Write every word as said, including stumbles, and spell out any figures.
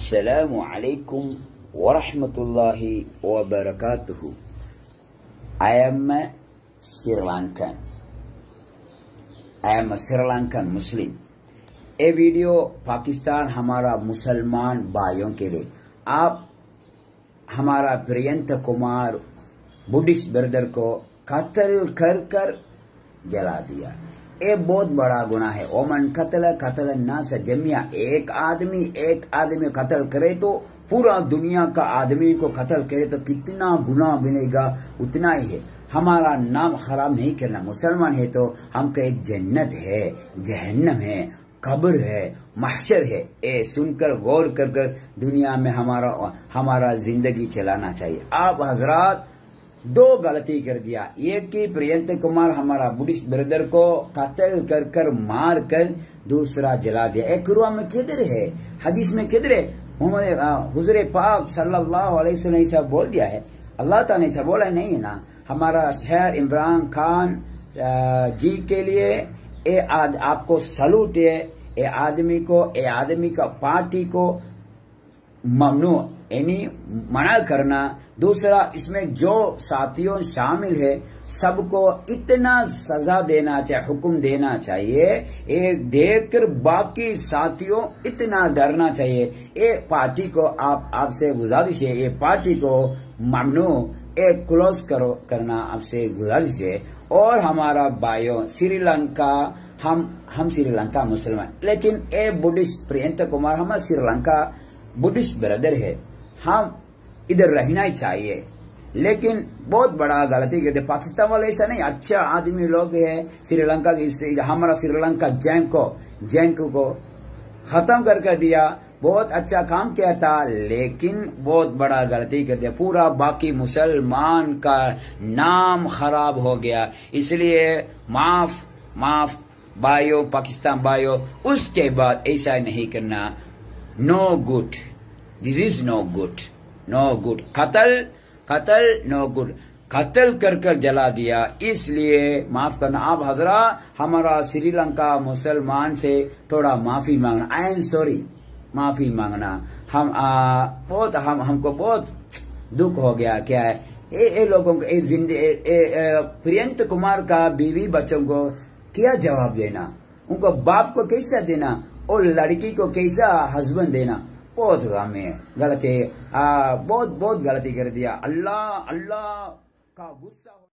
السلام علیکم ورحمۃ اللہ وبرکاتہ. I am a Sri Lankan. I am a Sri Lankan Muslim. یہ ویڈیو پاکستان ہمارا مسلمان بھائیوں کے لیے. آپ ہمارا پرینت کمار بدھسٹ بردر کو قتل کر کر جلا دیا. یہ بہت بڑا گناہ ہے. ومن قتل قتل الناس جميعا. ایک آدمی ایک آدمی قتل کرے تو پورا دنیا کا آدمی کو قتل کرے تو کتنا گناہ بنے گا اتنا ہی ہے. ہمارا نام خراب نہیں کرنا. مسلمان ہے تو ہم کا ایک جنت ہے، جہنم ہے، قبر ہے، محشر ہے. اے سن کر غور کر کر دنیا میں ہمارا ہمارا زندگی چلانا چاہیے. آپ حضرات دو غلطی کر دیا. ایک کی پرینت کمار ہمارا بدھسٹ بردر کو قتل کر کر مار کر دوسرا جلا دیا. ایک قرآن میں کدھر ہے؟ حدیث میں کدھر ہے؟ محمد حضور پاک صلی اللہ علیہ وسلم نے ایسا بول دیا ہے. اللہ تعالیٰ نے ایسا بولا نہیں ہے نا. ہمارا شہر عمران خان جی کے لیے اے آد آپ کو سلوٹ ہے. اے آدمی کو اے آدمی کا پارٹی کو ممنوع یعنی منع کرنا. دوسرا اس میں جو ساتھیوں شامل ہے سب کو اتنا سزا دینا چاہیے، حکم دینا چاہیے. ایک دیکھ کر باقی ساتھیوں اتنا ڈرنا چاہیے. یہ پارٹی کو آپ آپ سے گزارش ہے، یہ پارٹی کو ممنوع ایک کلوز کرو کرنا آپ سے گزارش ہے. اور ہمارا بھائیوں سری لنکا ہم ہم سری لنکا مسلمان، لیکن اے بدھسٹ پرینت کمار ہمارا سری لنکا بدھسٹ برادر ہے. ہم ادھر رہنا ہی چاہیے، لیکن بہت بڑا غلطی کرتے. پاکستان والے ایسا نہیں، اچھا آدمی لوگ ہیں. سری لنکا ہمارا سری لنکا جنگ کو جنگ کو ختم کر کے دیا، بہت اچھا کام کیا تھا، لیکن بہت بڑا غلطی کر دیا. پورا باقی مسلمان کا نام خراب ہو گیا. اس لیے معاف معاف بھائیو، پاکستان بھائیو، اس کے بعد ایسا نہیں کرنا. No good, this is no good, no good. قتل قتل نو گڈ. قتل کر کر جلا دیا. اس لیے معاف کرنا. آپ حضرات ہمارا سری لنکا مسلمان سے تھوڑا معافی مانگنا. آئی ایم سوری، معافی مانگنا. ہم بہت ہم ہم کو بہت دکھ ہو گیا. کیا ہے اے اے لوگوں کو پرینت کمار کا بیوی بچوں کو کیا جواب دینا، ان کو باپ کو کیسا دینا اور لڑکی کو کیسا ہسبینڈ دینا. بہت ہمیں غلطی بہت بہت غلطی کر دیا. اللہ اللہ کا غصہ